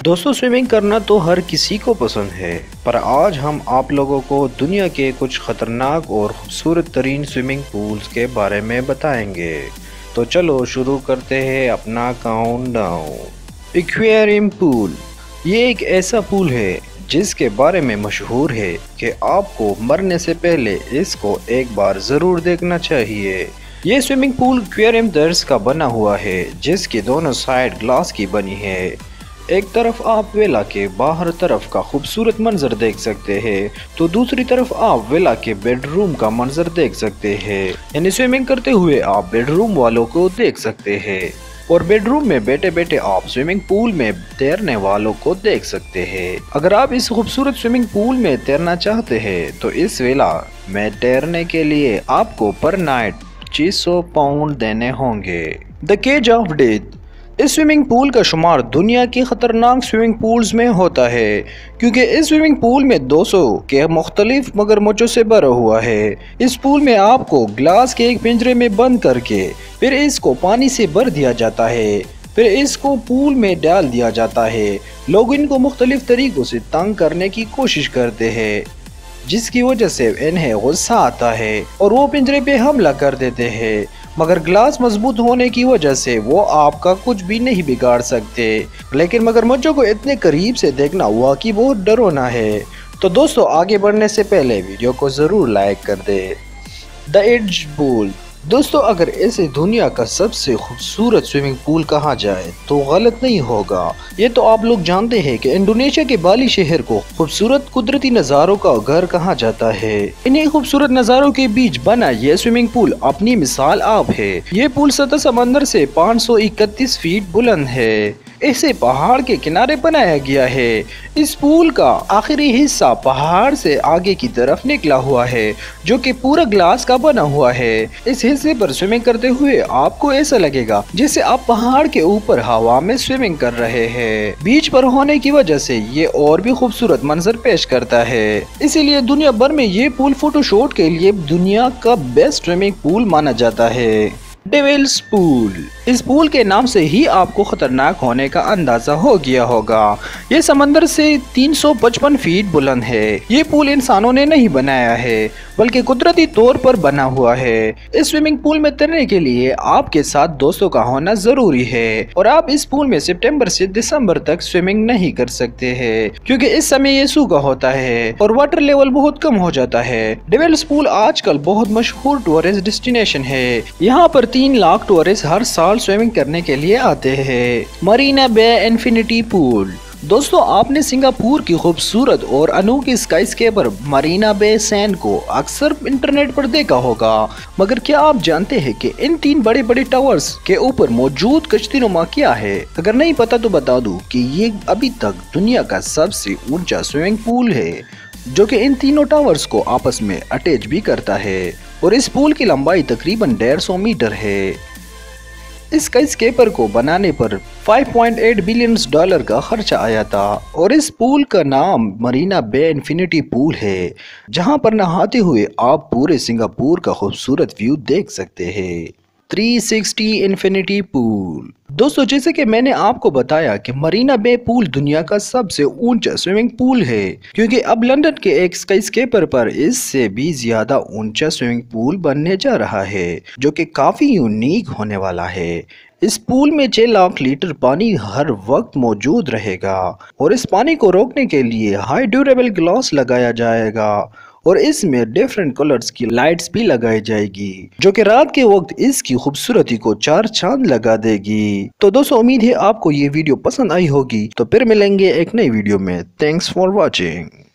دوستو سوئمنگ کرنا تو ہر کسی کو پسند ہے، پر آج ہم آپ لوگوں کو دنیا کے کچھ خطرناک اور خوبصورت ترین سوئمنگ پولز کے بارے میں بتائیں گے۔ تو چلو شروع کرتے ہیں اپنا کاؤنٹ ڈاؤن۔ ایکویریم پول، یہ ایک ایسا پول ہے جس کے بارے میں مشہور ہے کہ آپ کو مرنے سے پہلے اس کو ایک بار ضرور دیکھنا چاہیے۔ یہ سوئمنگ پول ایکویریم طرز کا بنا ہوا ہے جس کی دونوں سائڈ گلاس کی بنی ہے۔ ایک طرف آپ ویلا کے باہر طرف کا خوبصورت منظر دیکھ سکتے ہیں تو دوسری طرف آپ ویلا کے بیڈ روم کا منظر دیکھ سکتے ہیں، یعنی سوئمنگ کرتے ہوئے آپ بیڈ روم والوں کو دیکھ سکتے ہیں اور بیڈ روم میں بیٹھے بیٹھے آپ سوئمنگ پول میں تیرنے والوں کو دیکھ سکتے ہیں۔ اگر آپ اس خوبصورت سوئمنگ پول میں تیرنا چاہتے ہیں تو اس ویلا میں تیرنے کے لیے آپ کو پر نائٹ 2500 پاؤنڈ دینے ہوں گے۔ دی کیج آف ڈیتھ، اس سوئمنگ پول کا شمار دنیا کی خطرناک سوئمنگ پولز میں ہوتا ہے کیونکہ اس سوئمنگ پول میں 200 کے مختلف مگرمچھوں سے بھرا ہوا ہے۔ اس پول میں آپ کو گلاس کے ایک پنجرے میں بند کر کے پھر اس کو پانی سے بھر دیا جاتا ہے، پھر اس کو پول میں ڈال دیا جاتا ہے۔ لوگ ان کو مختلف طریقوں سے تنگ کرنے کی کوشش کرتے ہیں جس کی وجہ سے انہیں غصہ آتا ہے اور وہ پنجرے پہ حملہ کر دیتے ہیں، مگر گلاس مضبوط ہونے کی وجہ سے وہ آپ کا کچھ بھی نہیں بگاڑ سکتے۔ لیکن مگرمچھوں کو اتنے قریب سے دیکھنا واقعی بہت ڈراونا ہے۔ تو دوستو آگے بڑھنے سے پہلے ویڈیو کو ضرور لائک کر دے۔ دی ایڈج پول، دوستو اگر اسے دنیا کا سب سے خوبصورت سوئمنگ پول کہا جائے تو غلط نہیں ہوگا۔ یہ تو آپ لوگ جانتے ہیں کہ انڈونیشیا کے بالی شہر کو خوبصورت قدرتی نظاروں کا گھر کہا جاتا ہے۔ انہیں خوبصورت نظاروں کے بیچ بنا یہ سوئمنگ پول اپنی مثال آپ ہے۔ یہ پول سطح سمندر سے 531 فیٹ بلند ہے۔ اسے پہاڑ کے کنارے بنایا گیا ہے۔ اس پول کا آخری حصہ پہاڑ سے آگے کی طرف نکلا ہوا ہے جو کہ پورا گلاس کا بنا ہوا ہے۔ اس حصے پر سوئمنگ کرتے ہوئے آپ کو ایسا لگے گا جیسے آپ پہاڑ کے اوپر ہوا میں سوئمنگ کر رہے ہیں۔ بیچ پر ہونے کی وجہ سے یہ اور بھی خوبصورت منظر پیش کرتا ہے، اسی لیے دنیا بھر میں یہ پول فوٹو شوٹ کے لیے دنیا کا بیسٹ سوئمنگ پول مانا جاتا ہے۔ ڈیولز پول، اس پول کے نام سے ہی آپ کو خطرناک ہونے کا اندازہ ہو گیا ہوگا۔ یہ سمندر سے 355 فیٹ بلند ہے۔ یہ پول انسانوں نے نہیں بنایا ہے بلکہ قدرتی طور پر بنا ہوا ہے۔ اس سوئمنگ پول میں تیرنے کے لیے آپ کے ساتھ دوستوں کا ہونا ضروری ہے اور آپ اس پول میں سپٹمبر سے دسمبر تک سوئمنگ نہیں کر سکتے ہیں کیونکہ اس سمے یہ سوکھا ہوتا ہے اور واٹر لیول بہت کم ہو جاتا ہے۔ ڈیولز پول آج کل بہت مشہور ٹورسٹ ڈیسٹینیشن ہے۔ یہاں پر 3 لاکھ ٹورسٹ ہر سال سوئمنگ کرنے کے لیے آتے ہیں۔ مرینا بے انفینٹی پول، دوستو آپ نے سنگاپور کی خوبصورت اور انوکھی skyscraper Marina Bay Sand کو اکثر انٹرنیٹ پر دیکھا ہوگا، مگر کیا آپ جانتے ہیں کہ ان 3 بڑے بڑے ٹاورز کے اوپر موجود کشتی نما کیا ہے؟ اگر نہیں پتا تو بتا دوں کہ یہ ابھی تک دنیا کا سب سے اونچا سوئمنگ پول ہے جو کہ ان تینوں ٹاورز کو آپس میں اٹیچ بھی کرتا ہے اور اس پول کی لمبائی تقریباً 150 میٹر ہے۔ اس اسکائی اسکیپر کو بنانے پر $5.8 بلین کا خرچہ آیا تھا اور اس پول کا نام مرینا بے انفینٹی پول ہے جہاں پر نہاتے ہوئے آپ پورے سنگاپور کا خوبصورت ویو دیکھ سکتے ہیں۔ 360 انفینٹی پول، دوستو جیسے کہ میں نے آپ کو بتایا کہ مرینا بے پول دنیا کا سب سے اونچا سوئمنگ پول ہے کیونکہ اب لندن کے ایک اسکائی اسکیپر پر اس سے بھی زیادہ اونچا سوئمنگ پول بننے جا رہا ہے جو کہ کافی یونیک ہونے والا ہے۔ اس پول میں 6 لاکھ لیٹر پانی ہر وقت موجود رہے گا اور اس پانی کو روکنے کے لیے ہائی ڈیوریبل گلاس لگایا جائے گا اور اس میں ڈیفرنٹ کلرز کی لائٹس بھی لگائی جائے گی جو کہ رات کے وقت اس کی خوبصورتی کو 4 چاند لگا دے گی۔ تو دوستو امید ہے آپ کو یہ ویڈیو پسند آئی ہوگی، تو پھر ملیں گے ایک نئی ویڈیو میں۔ Thanks for watching.